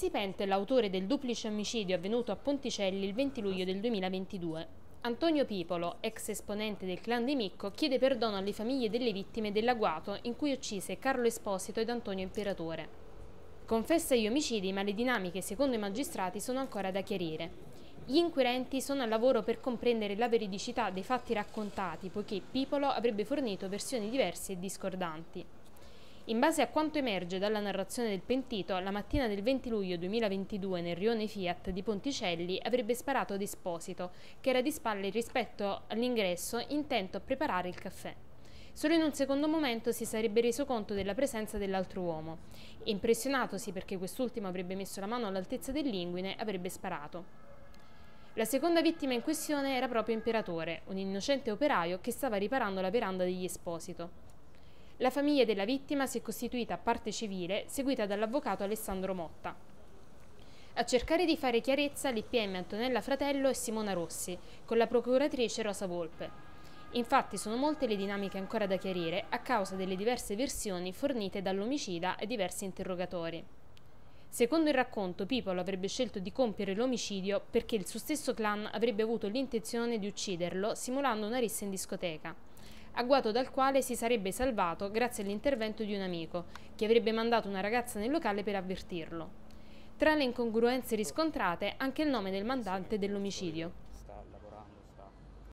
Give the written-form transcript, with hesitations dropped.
Si pente l'autore del duplice omicidio avvenuto a Ponticelli il 20 luglio del 2022. Antonio Pipolo, ex esponente del clan di Micco, chiede perdono alle famiglie delle vittime dell'agguato in cui uccise Carlo Esposito ed Antonio Imperatore. Confessa gli omicidi, ma le dinamiche, secondo i magistrati, sono ancora da chiarire. Gli inquirenti sono al lavoro per comprendere la veridicità dei fatti raccontati, poiché Pipolo avrebbe fornito versioni diverse e discordanti. In base a quanto emerge dalla narrazione del pentito, la mattina del 20 luglio 2022 nel rione Fiat di Ponticelli avrebbe sparato ad Esposito, che era di spalle rispetto all'ingresso intento a preparare il caffè. Solo in un secondo momento si sarebbe reso conto della presenza dell'altro uomo e, impressionatosi perché quest'ultimo avrebbe messo la mano all'altezza dell'inguine, avrebbe sparato. La seconda vittima in questione era proprio Imperatore, un innocente operaio che stava riparando la veranda degli Esposito. La famiglia della vittima si è costituita a parte civile, seguita dall'avvocato Alessandro Motta. A cercare di fare chiarezza l'IPM Antonella Fratello e Simona Rossi, con la procuratrice Rosa Volpe. Infatti sono molte le dinamiche ancora da chiarire a causa delle diverse versioni fornite dall'omicida e diversi interrogatori. Secondo il racconto, Pipolo avrebbe scelto di compiere l'omicidio perché il suo stesso clan avrebbe avuto l'intenzione di ucciderlo simulando una rissa in discoteca, agguato dal quale si sarebbe salvato grazie all'intervento di un amico, che avrebbe mandato una ragazza nel locale per avvertirlo. Tra le incongruenze riscontrate anche il nome del mandante dell'omicidio.